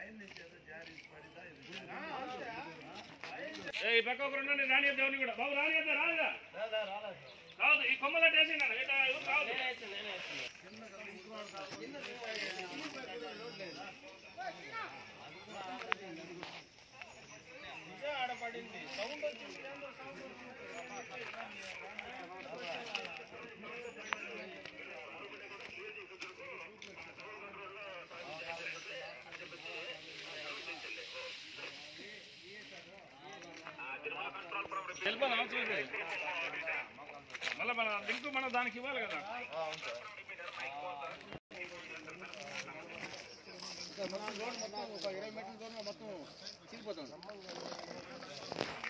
ఈ పక్క ఒక రెండు రాని దేవుని కూడా బాబు రానిదా రాలేదా రాదు ఈ కొమ్మల టేసింగ్ రాదు ఆడపడింది సౌండ్ వచ్చింది తెలిపని అవసరం లేదు మళ్ళీ మన లింక్ మన దానికి ఇవ్వాలి కదా రోడ్ మొత్తం ఒక 20 మీటర్ల దూరంలో మొత్తం చిరిగిపోతుంది